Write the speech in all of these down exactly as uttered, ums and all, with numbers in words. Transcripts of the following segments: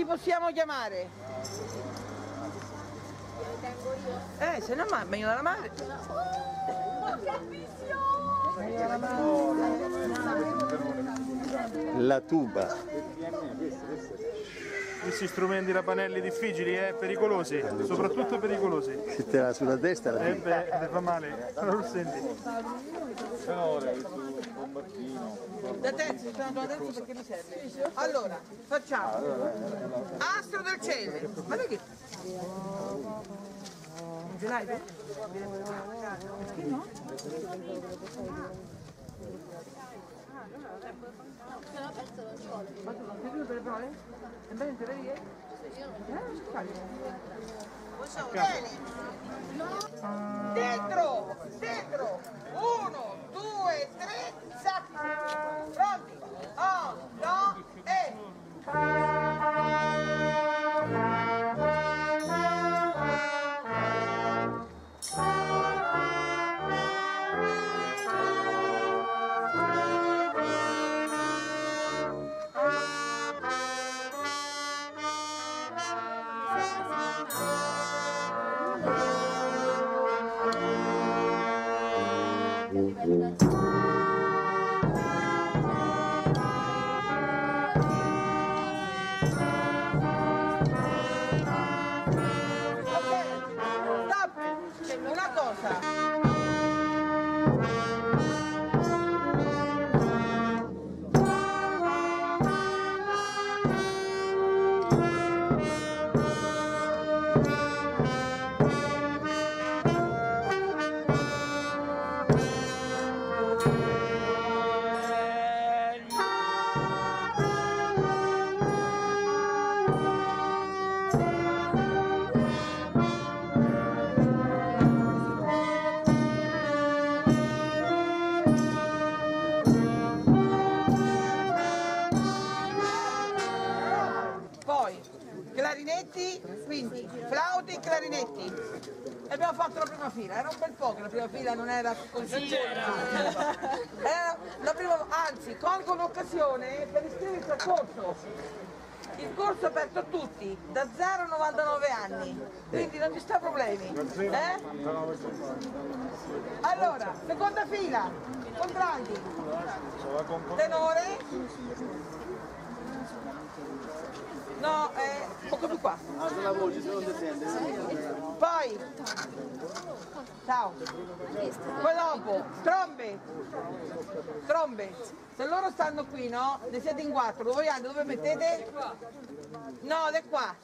Chi possiamo chiamare? Eh, se no ma meglio la madre. La tuba. Questi strumenti rapanelli difficili, eh, pericolosi, soprattutto pericolosi. Se te la sulla testa la Eh beh, ti fa male, non lo senti. Da terzo, sono da terzo perché mi serve. Allora, facciamo. Astro del cielo. Ma che? Non ce l'hai tu? Perché no? Ma tu non sei venuto per le prove? È bene te le vie? Dentro! Dentro! Uno, due, tre, sacchi! Pronti? Oh, no, e... Una cosa. Poi clarinetti, quindi flauti e clarinetti. E abbiamo fatto la prima fila, era un bel po' che la prima fila non era così. Era la prima, anzi, colgo l'occasione per iscriversi al corso. Il corso è aperto a tutti, da zero a novantanove anni, quindi non ci sta problemi. Eh? Allora, seconda fila, contralti, tenore. No, eh, poco più qua. la voce, se non ti sente. Poi, ciao. Poi dopo, trombe. Trombe. Se loro stanno qui, no? Ne siete in quattro, dove andate? Dove mettete? No, è qua.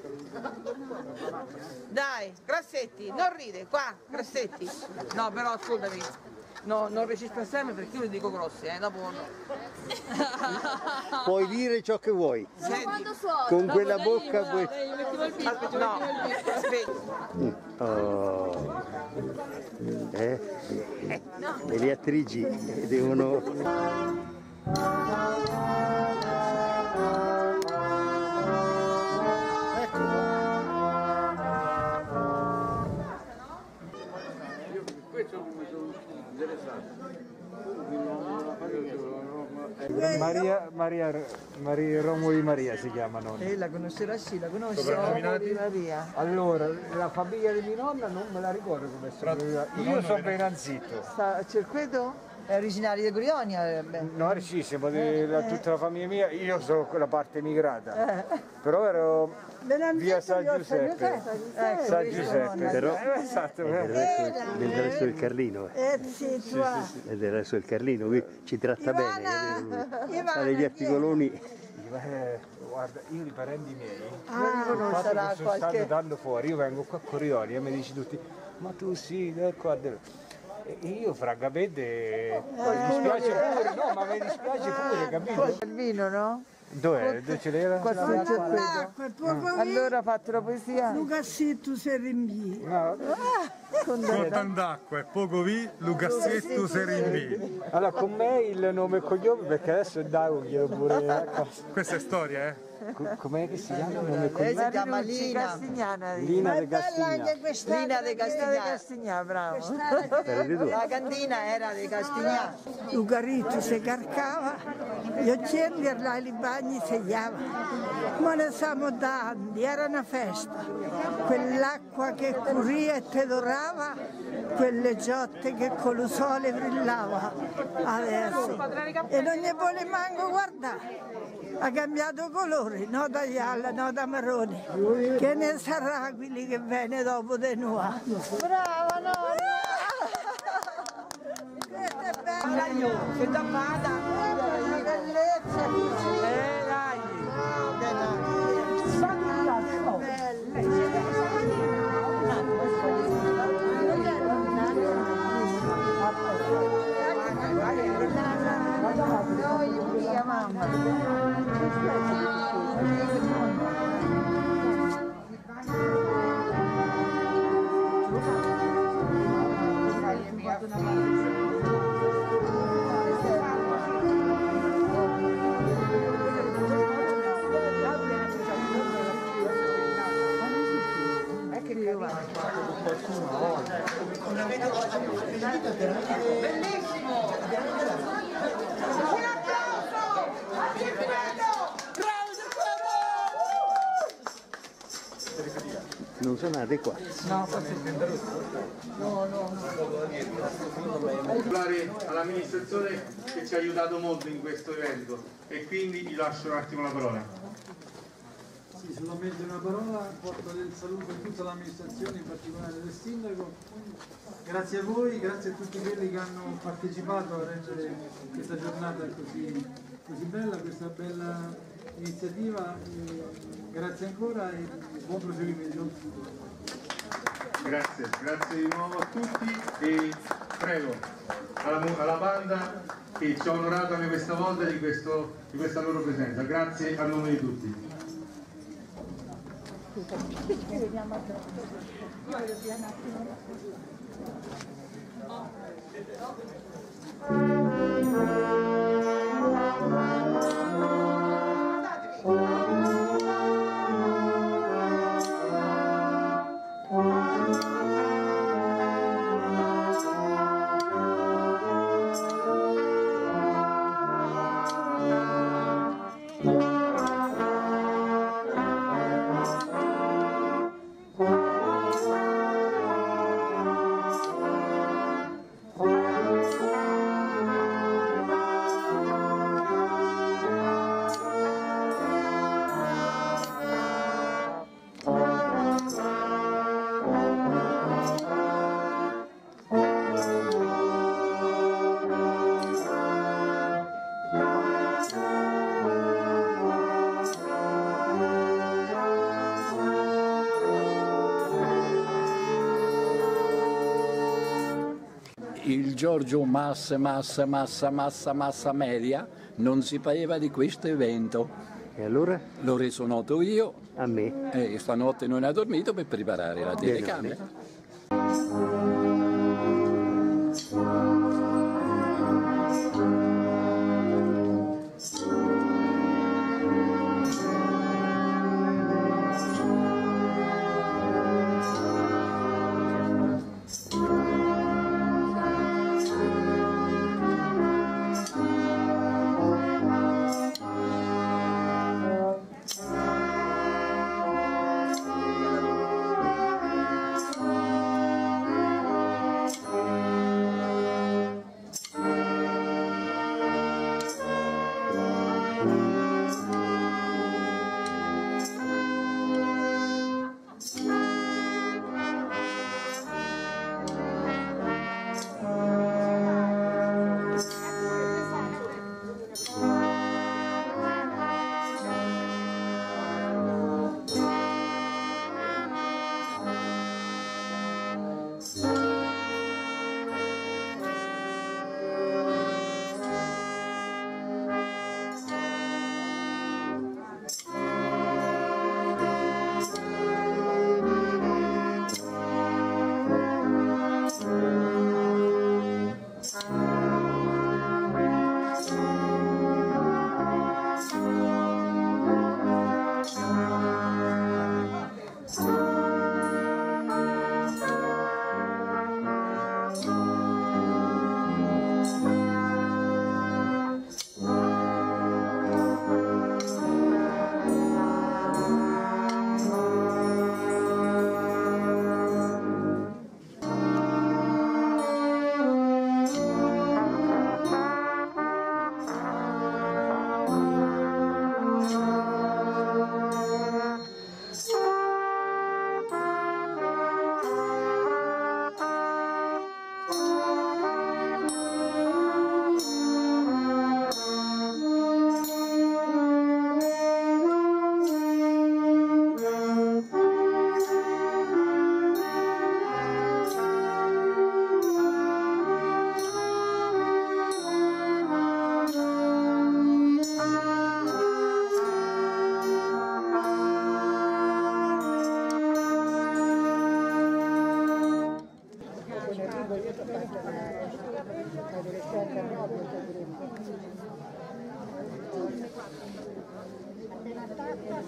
Dai, Grassetti, non ride, qua, Grassetti. No, però ascoltami. No, non registra sempre perché io li dico grossi, eh, dopo no. Puoi dire ciò che vuoi. Senti, Con quella bocca puoi... no, aspetta. Oh. Eh? E le attrici devono... Maria, Maria, Maria, Romolo di Maria si chiamano. Eh, la conoscerà sì, la conosco. Romolo di Maria. Allora, la famiglia di mia nonna non me la ricordo come sono. Io sono Benanzito. Sta a Cerqueto? È originario di Grionia? No, sì, siamo di la, tutta la famiglia mia, io sono quella parte emigrata. Però ero via San Giuseppe. Ecco, San Giuseppe. Però Eh, esatto. è del resto, del resto del Carlino. Eh. Eh sì, tu È del resto del Carlino, lui ci tratta Ivana, bene. Ivana, Ha degli articoloni. Eh, guarda, io i parenti miei, Ah, il non fatto sarà che sono qualche... stato tanto fuori, io vengo qua a Corrioli e mi dici tutti, ma tu sì, da qua, da là. E io francamente mi dispiace pure, no, ma mi dispiace pure, capito? Il vino, no? Dov'è? Dove ce l'era? Qua sul Cerqueto. Allora ha fatto la poesia. Lucassetto se rinvii. No. Con Con d'acqua e poco vi, Lucassetto se rinvii. Allora con me il nome e cognome perché adesso è Dago chiedo pure. Questa è storia, eh? Co- Com'è che si chiama? Nome Lei con- si chiama Marinucci Lina. Castignana. Lina de Bella Castigna. anche questa. Lina de Lina de Castignana. Castignà, bravo. Era di tu. La cantina era di Castignana. Lucarito si carcava, gli occhielli là i bagni segliava. Ma ne siamo tanti, era una festa. Quell'acqua che curia e te dorava, quelle giotte che con il sole brillava. Adesso. E non ne vuole manco guardare. Ha cambiato colore, no da gialla, no da marrone. Che ne sarà quelli che viene dopo di noi? Brava nonna! Questa è bella! Che tappata. Una bellezza! Eh dai. Non suonate qua. All'amministrazione che ci ha aiutato molto in questo evento e quindi gli lascio un attimo la parola. Sì, solamente una parola, porto del saluto a tutta l'amministrazione, in particolare del sindaco. Grazie a voi, grazie a tutti quelli che hanno partecipato a rendere questa giornata così, così bella, questa bella iniziativa. E grazie ancora e buon proseguimento. Grazie, grazie di nuovo a tutti e prego alla, alla banda che ci ha onorato anche questa volta di, questo, di questa loro presenza. Grazie a nome di tutti. Il Giorgio Massa, Massa, Massa, Massa, Massa Media non si pareva di questo evento. E allora? L'ho reso noto io. A me? E stanotte non ha dormito per preparare la telecamera.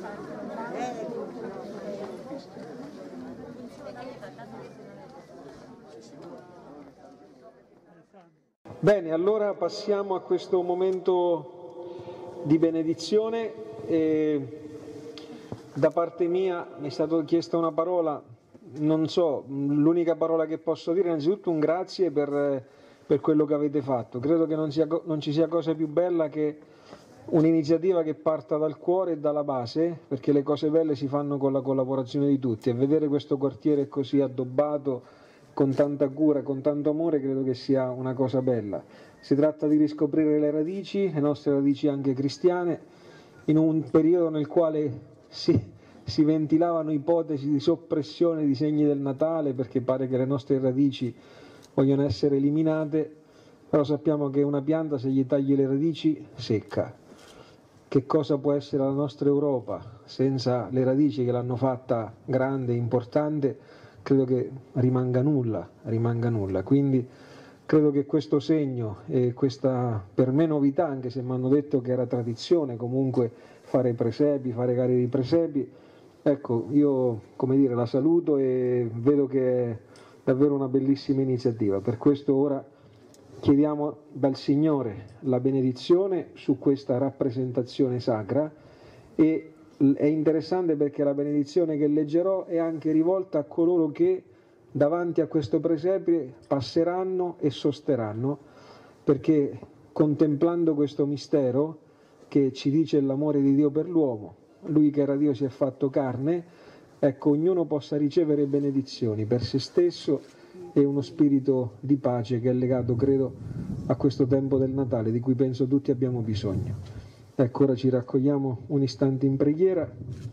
Bene, allora passiamo a questo momento di benedizione. E da parte mia mi è stata chiesta una parola, non so, l'unica parola che posso dire è innanzitutto un grazie per, per quello che avete fatto. Credo che non, sia, non ci sia cosa più bella che un'iniziativa che parta dal cuore e dalla base, perché le cose belle si fanno con la collaborazione di tutti, e vedere questo quartiere così addobbato, con tanta cura, con tanto amore, credo che sia una cosa bella. Si tratta di riscoprire le radici, le nostre radici anche cristiane, in un periodo nel quale si, si ventilavano ipotesi di soppressione di segni del Natale, perché pare che le nostre radici vogliono essere eliminate, però sappiamo che una pianta, se gli tagli le radici, secca. Che cosa può essere la nostra Europa senza le radici che l'hanno fatta grande, importante? Credo che rimanga nulla, rimanga nulla. Quindi credo che questo segno e questa, per me, novità, anche se mi hanno detto che era tradizione comunque fare presepi, fare gare di presepi, ecco, io, come dire, la saluto e vedo che è davvero una bellissima iniziativa. Per questo ora chiediamo dal Signore la benedizione su questa rappresentazione sacra, e è interessante perché la benedizione che leggerò è anche rivolta a coloro che davanti a questo presepe passeranno e sosterranno, perché contemplando questo mistero che ci dice l'amore di Dio per l'uomo, Lui che era Dio si è fatto carne, ecco, ognuno possa ricevere benedizioni per se stesso e uno spirito di pace che è legato, credo, a questo tempo del Natale di cui penso tutti abbiamo bisogno. Ecco, ora ci raccogliamo un istante in preghiera,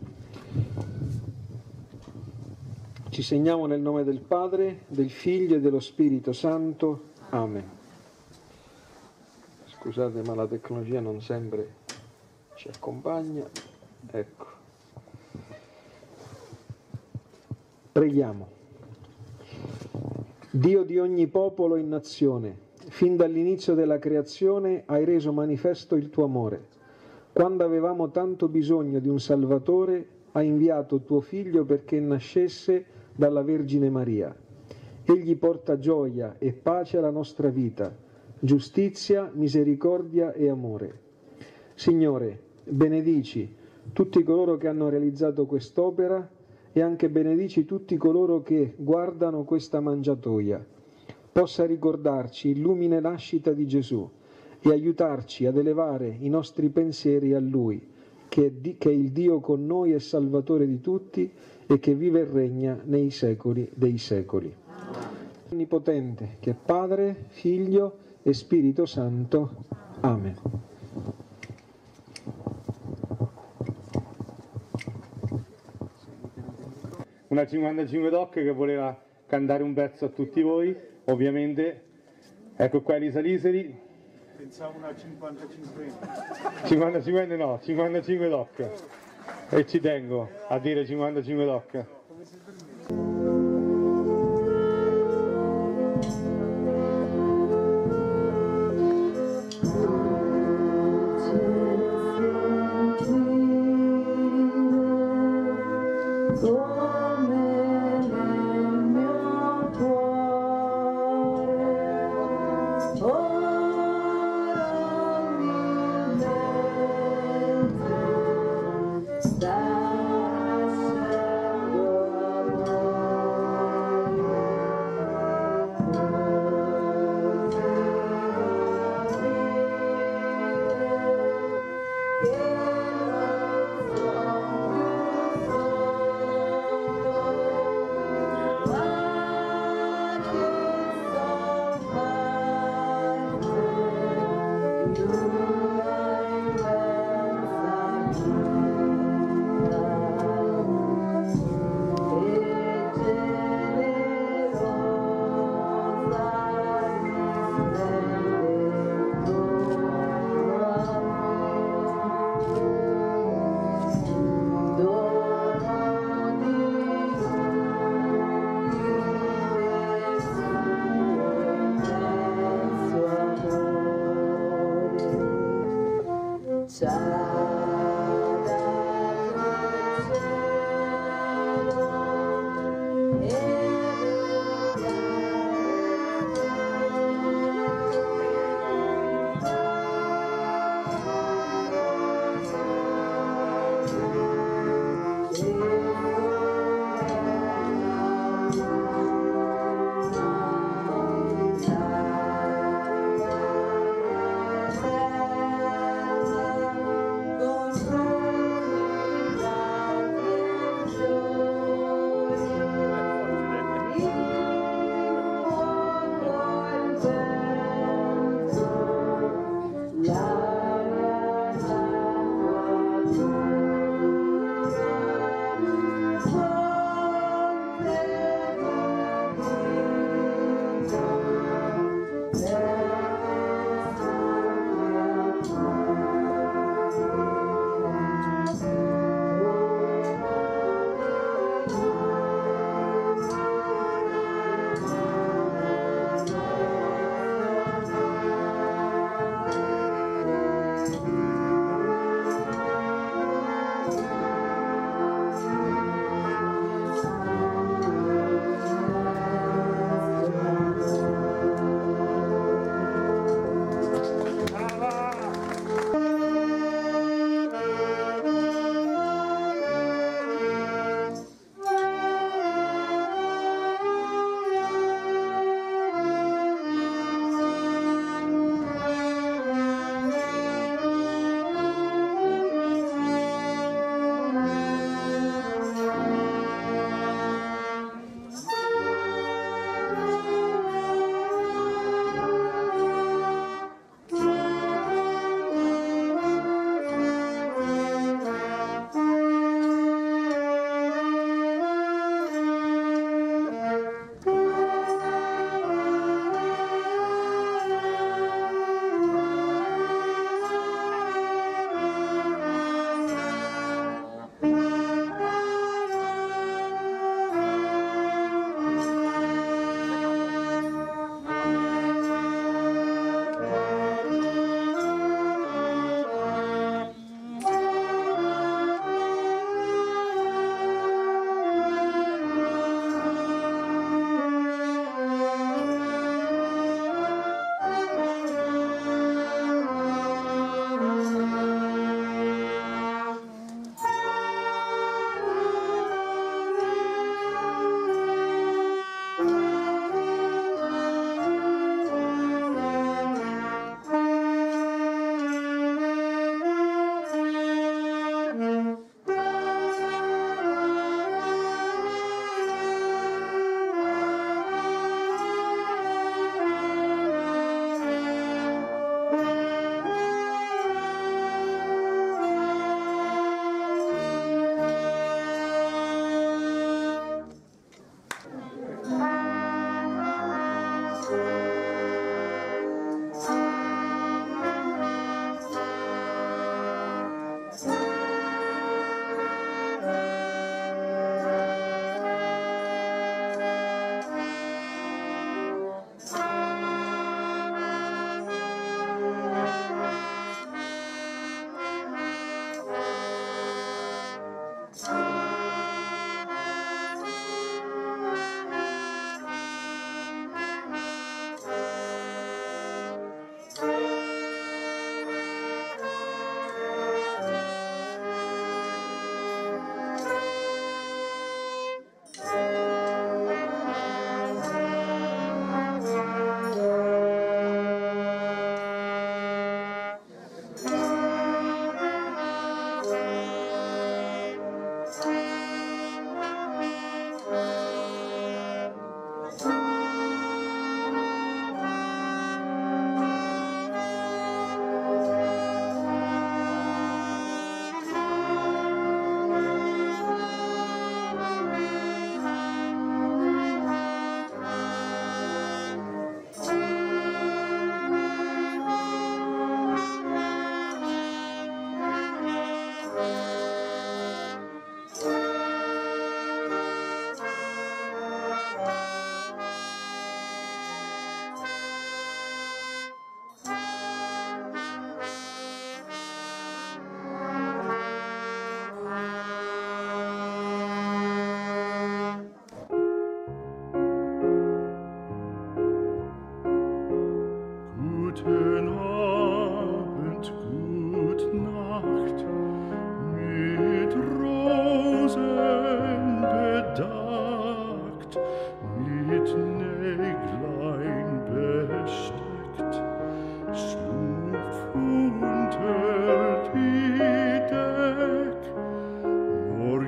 ci segniamo nel nome del Padre, del Figlio e dello Spirito Santo. Amen. Scusate, ma la tecnologia non sempre ci accompagna. Ecco. Preghiamo. Dio di ogni popolo e nazione, fin dall'inizio della creazione hai reso manifesto il tuo amore. Quando avevamo tanto bisogno di un Salvatore, hai inviato tuo Figlio perché nascesse dalla Vergine Maria. Egli porta gioia e pace alla nostra vita, giustizia, misericordia e amore. Signore, benedici tutti coloro che hanno realizzato quest'opera e anche benedici tutti coloro che guardano questa mangiatoia. Possa ricordarci illumine nascita di Gesù e aiutarci ad elevare i nostri pensieri a Lui, che è, di, che è il Dio con noi e Salvatore di tutti e che vive e regna nei secoli dei secoli. Onnipotente, che è Padre, Figlio e Spirito Santo. Amen. Una cinquantacinque Doc che voleva cantare un pezzo a tutti voi, ovviamente. Ecco qua Elisa Liseri. Pensavo una cinquantacinque. cinquantacinque no, cinquantacinque Doc. E ci tengo a dire cinquantacinque Doc.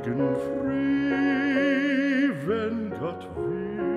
morgen früh, wenn Gott will.